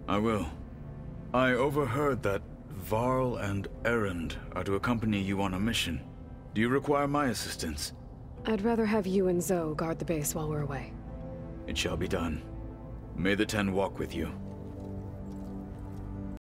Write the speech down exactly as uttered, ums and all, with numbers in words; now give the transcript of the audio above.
I will. I overheard that Varl and Erend are to accompany you on a mission. Do you require my assistance? I'd rather have you and Zoe guard the base while we're away. It shall be done. May the Ten walk with you.